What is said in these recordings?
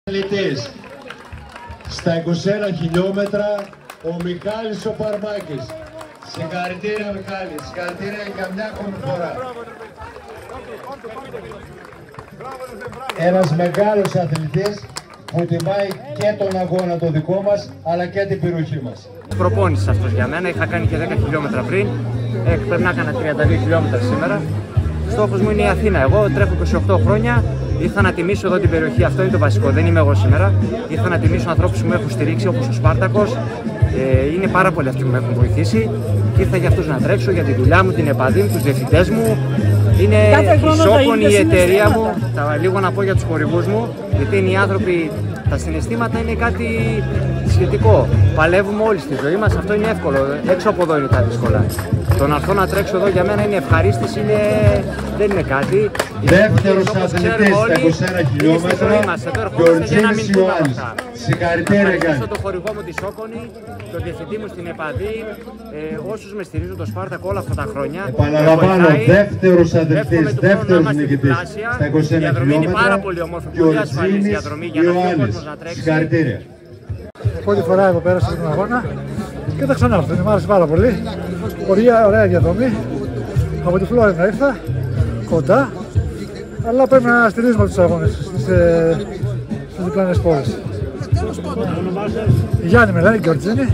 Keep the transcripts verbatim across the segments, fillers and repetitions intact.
Αθλητής. Στα είκοσι ένα χιλιόμετρα ο Μιχάλης ο Παρμάκης. Συγχαρητήρια Μιχάλη, συγχαρητήρια για μια ακόμη φορά. Ένας μεγάλος αθλητής που τιμάει και τον αγώνα το δικό μας αλλά και την περιοχή μας. Προπόνησης αυτός για μένα, είχα κάνει και δέκα χιλιόμετρα πριν, ε, πρέπει να έκανα τριάντα δύο χιλιόμετρα σήμερα. Στόχος μου είναι η Αθήνα, εγώ τρέχω είκοσι οκτώ χρόνια, ήρθα να τιμήσω εδώ την περιοχή, αυτό είναι το βασικό, δεν είμαι εγώ σήμερα. Ήρθα να τιμήσω ανθρώπους που με έχουν στηρίξει όπως ο Σπάρτακος, ε, είναι πάρα πολλοί αυτοί που με έχουν βοηθήσει. Ήρθα για αυτούς να τρέξω, για τη δουλειά μου, την ΕΠΑΔΗ μου, τους διευθυντές μου. Είναι η Σόκον, η εταιρεία μου, θα λίγο να πω για τους χορηγούς μου, γιατί είναι οι άνθρωποι, τα συναισθήματα είναι κάτι σχετικό. Παλεύουμε όλοι στη ζωή μας, αυτό είναι εύκολο, έξω από εδώ είναι τα δύσκολα. Το να έρθω να τρέξω εδώ για μένα είναι ευχαρίστηση, είναι... δεν είναι κάτι. Δεύτερος αθλητής στα είκοσι ένα χιλιόμετρα και ο Τζίμις Ιωάννης. Συγχαρητήρια Γιάννη. Το χορηγό μου τη Σόκονη, το διευθυντή μου στην ΕΠΑΔΗ, ε, όσους με στηρίζουν το Σπάρτακο όλα αυτά τα χρόνια. Επαναλαμβάνω, δεύτερος αθλητής, δεύτερος νικητής στα είκοσι ένα χιλιόμετρα και ο Τζίμις Ιωάννης. Συγχαρητήρια. Πρώτη φορά εδώ πέρα στον αγώνα και θα ξανάρθω, μου άρεσε πάρα πολύ. Ωραία, ωραία διαδρομή. Από τη Φλόρινα ήρθα, κοντά, αλλά πρέπει να στηρίζουμε τους αγώνες στις, ε, στις διπλανές πόλεις. Γιάννη με λένε, Γκιορτζίνη.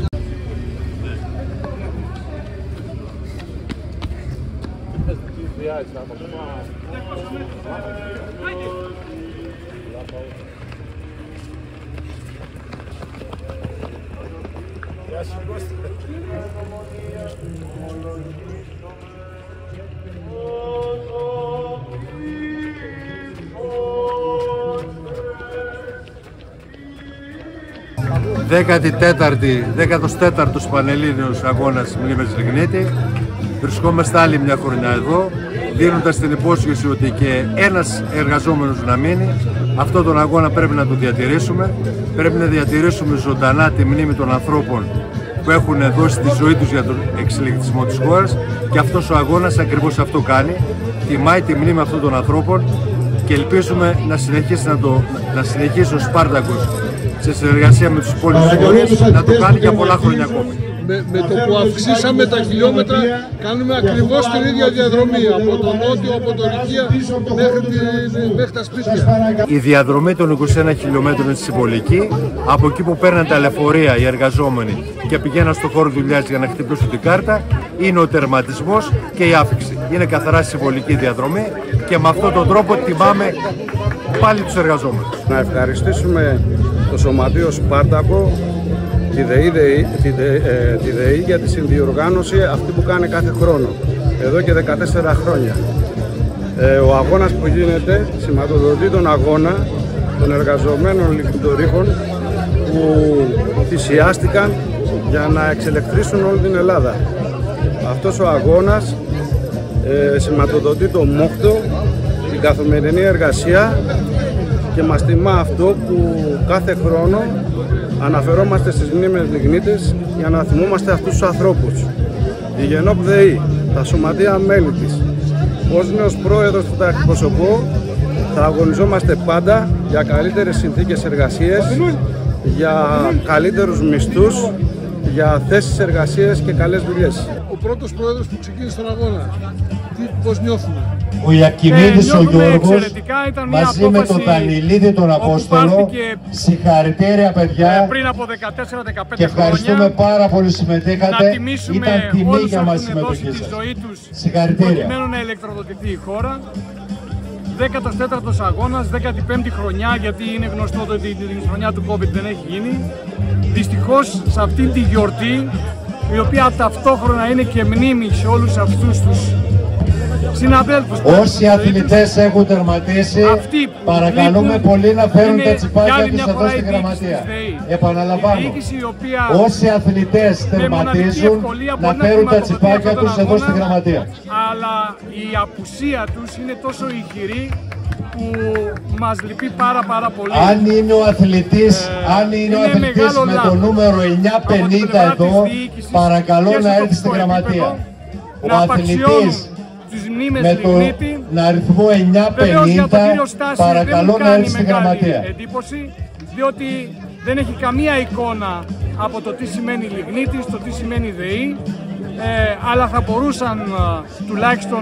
δέκατη τέταρτη, δέκατος τέταρτος Πανελλήνιος Αγώνας Μλήμες Λιγνίτη. Βρισκόμαστε άλλη μια χρονιά εδώ, δίνοντας την υπόσχεση ότι και ένας εργαζόμενος να μείνει. Αυτόν τον αγώνα πρέπει να το διατηρήσουμε. Πρέπει να διατηρήσουμε ζωντανά τη μνήμη των ανθρώπων που έχουν δώσει τη ζωή τους για τον εξελικτισμό της χώρας, και αυτός ο αγώνας ακριβώς αυτό κάνει. Τιμάει τη μνήμη αυτών των ανθρώπων και ελπίζουμε να συνεχίσει, να το, να συνεχίσει ο Σπάρτακος σε συνεργασία με τους υπόλοιπους φορείς να το κάνει για πολλά χρόνια ακόμη. Με, με το που αυξήσαμε τα χιλιόμετρα κάνουμε ακριβώς την ίδια διαδρομή από το νότιο, από το Ρικία μέχρι, τη, μέχρι τα σπίτια. Η διαδρομή των είκοσι ένα χιλιόμετρων είναι συμβολική. Από εκεί που παίρναν τα λεωφορεία οι εργαζόμενοι και πηγαίναν στο χώρο δουλειάς για να χτυπήσουν την κάρτα, είναι ο τερματισμός και η άφηξη. Είναι καθαρά συμβολική διαδρομή και με αυτόν τον τρόπο τιμάμε πάλι τους εργαζόμενους. Να ευχαριστήσουμε το Σωματείο Σπάρτακο, τη ΔΕΗ, τη, ΔΕΗ, ε, τη ΔΕΗ για τη συνδιοργάνωση αυτή που κάνει κάθε χρόνο, εδώ και δεκατέσσερα χρόνια. Ε, ο αγώνας που γίνεται σηματοδοτεί τον αγώνα των εργαζομένων λιχνητορύχων που θυσιάστηκαν για να εξελεκτρίσουν όλη την Ελλάδα. Αυτός ο αγώνας ε, σηματοδοτεί το μόχτο, την καθημερινή εργασία, και μας τιμά αυτό που κάθε χρόνο αναφερόμαστε στις μνήμες Λιγνίτης για να θυμόμαστε αυτούς τους ανθρώπους. Η Γενόπ ΔΕΗ, τα σωματεία μέλη της, ως νέος πρόεδρος που τα εκπροσωπώ, θα αγωνιζόμαστε πάντα για καλύτερες συνθήκες εργασίας, για καλύτερους μισθούς, για θέσεις εργασίας και καλές δουλειές. Ο πρώτος πρόεδρος που ξεκίνησε τον αγώνα, τι, πώς νιώθουμε? Ο Ιακιμίδης ε, ο Γιώργος μαζί με τον Δανιλίδη τον Απόστολο. Συγχαρητήρια παιδιά, ε, πριν από δεκατέσσερα δεκαπέντε και ευχαριστούμε χρόνια, πάρα πολύ που συμμετείχατε. Ήταν τιμή για μας η συμμετοχή σας. Συγχαρητήρια. Προκειμένου να ηλεκτροδοτηθεί η χώρα. δέκατος τέταρτος αγώνας, δέκατη πέμπτη χρονιά, γιατί είναι γνωστό ότι την χρονιά του COVID δεν έχει γίνει. Δυστυχώς σε αυτή τη γιορτή, η οποία ταυτόχρονα είναι και μνήμη σε όλους αυτούς τους συναδέλφους. Όσοι αθλητές έχουν τερματίσει, παρακαλούμε πολύ να φέρουν τα τσιπάκια τους εδώ στη γραμματεία. Επαναλαμβάνω, όσοι αθλητές τερματίζουν, να φέρουν τα τσιπάκια τους εδώ στη γραμματεία. Αλλά η απουσία τους είναι τόσο ηχηρή που μας λυπεί πάρα πάρα πολύ. Αν είναι ο αθλητής, ε, αν είναι είναι ο αθλητής με το νούμερο εννιακόσια πενήντα εδώ, παρακαλώ να έρθει στη γραμματεία. Ο αθλητής με τον αριθμό εννιακόσια πενήντα, παρακαλώ να έρθει στη γραμματεία. Εντύπωση, διότι δεν έχει καμία εικόνα από το τι σημαίνει Λιγνίτης, το τι σημαίνει ΔΕΗ, ε, αλλά θα μπορούσαν ε, τουλάχιστον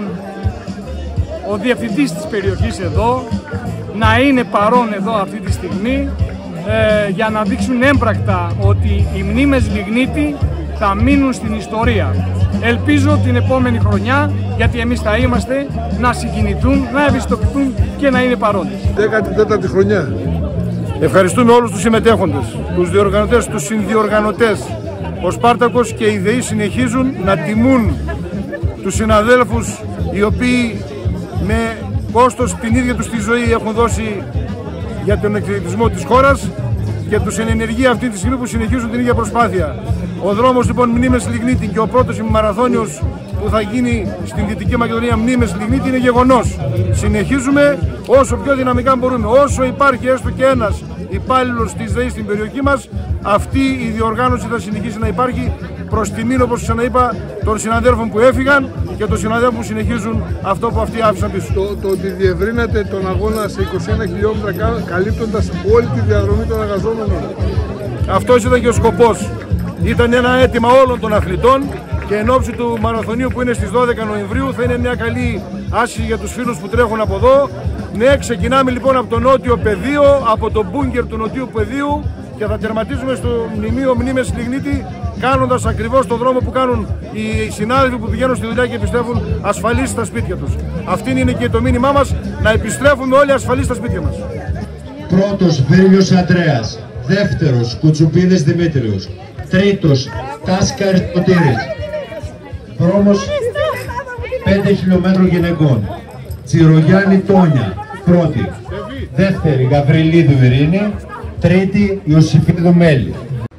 ο διευθυντής της περιοχής εδώ να είναι παρόν εδώ αυτή τη στιγμή ε, για να δείξουν έμπρακτα ότι οι μνήμες Λιγνίτη θα μείνουν στην ιστορία. Ελπίζω την επόμενη χρονιά, γιατί εμείς θα είμαστε, να συγκινηθούν, να ευαισθητοποιηθούν και να είναι παρόντες. δέκατη τέταρτη χρονιά. Ευχαριστούμε όλους τους συμμετέχοντες, τους διοργανωτές, τους συνδιοργανωτές. Ο Σπάρτακος και οι ΔΕΗ συνεχίζουν να τιμούν τους συναδέλφους οι οποίοι με κόστος την ίδια τους τη ζωή έχουν δώσει για τον εξελικτισμό της χώρας και τους εν ενεργεία αυτή τη στιγμή που συνεχίζουν την ίδια προσπάθεια. Ο δρόμος λοιπόν Μνήμες Λιγνίτη και ο πρώτος μαραθώνιος που θα γίνει στην Δυτική Μακεδονία Μνήμες Λιγνίτη είναι γεγονός. Συνεχίζουμε όσο πιο δυναμικά μπορούμε. Όσο υπάρχει έστω και ένας υπάλληλος της ΔΕΗ στην περιοχή μας, αυτή η διοργάνωση θα συνεχίσει να υπάρχει προς τιμήν, όπως ξαναείπα, των συναδέλφων που έφυγαν και των συναδέλφων που συνεχίζουν αυτό που αυτοί άφησαν πίσω. Το, το ότι διευρύνατε τον αγώνα σε είκοσι ένα χιλιόμετρα καλύπτοντας όλη τη διαδρομή των εργαζόμενων. Αυτός ήταν και ο σκοπός. Ήταν ένα αίτημα όλων των αθλητών και εν ώψη του μαραθωνίου που είναι στις δώδεκα Νοεμβρίου θα είναι μια καλή άσκηση για τους φίλους που τρέχουν από εδώ. Ναι, ξεκινάμε λοιπόν από το νότιο πεδίο, από το μπούνκερ του νοτιού πεδίου και θα τερματίζουμε στο μνημείο Μνήμες Λιγνίτη, κάνοντας ακριβώς το δρόμο που κάνουν οι συνάδελφοι που πηγαίνουν στη δουλειά και επιστρέφουν ασφαλείς στα σπίτια τους. Αυτή είναι και το μήνυμά μας, να επιστρέφουμε όλοι ασφαλείς στα σπίτια μας. Πρώτος Βίλιος Αντρέας, δεύτερος Κουτσουπίδης Δημήτριος, τρίτος Κάσκαρης Σωτήρης. Δρόμος πέντε χιλιόμετρων γυναικών. Τσιρογιάννη Τόνια, πρώτη. Δεύτερη Γαβριλίδου Ειρήνη, τρίτη Ιωσήφιδου Μέλη.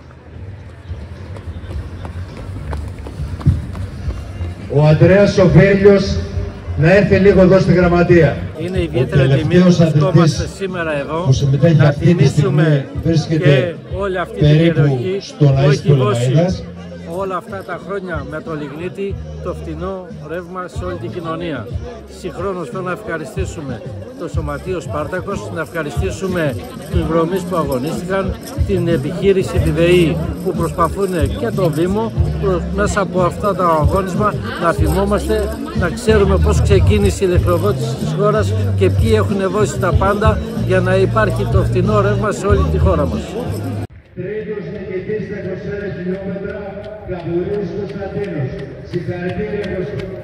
Ο Αντρέας ο Βέλιος να έρθει λίγο εδώ στη γραμματεία. Είναι ιδιαίτερα τιμή που βρισκόμαστε σήμερα εδώ, να τιμήσουμε και όλη αυτή την περιοχή που έχει δώσει όλα αυτά τα χρόνια με το Λιγνίτη το φτηνό ρεύμα σε όλη την κοινωνία. Συγχρόνως θέλω να ευχαριστήσουμε το Σωματείο Σπάρτακος, να ευχαριστήσουμε τους βρωμείς που αγωνίστηκαν, την επιχείρηση τη ΔΕΗ που προσπαθούν και το Δήμο μέσα από αυτά τα αγώνισμα να θυμόμαστε, να ξέρουμε πώς ξεκίνησε η ηλεκτροδότηση της χώρας και ποιοι έχουν δώσει τα πάντα για να υπάρχει το φτηνό ρεύμα σε όλη τη χώρα μας. Τρίτος νικητής στα είκοσι ένα χιλιόμετρα, Καβουρής Κωνσταντίνος. Συγχαρητήρια.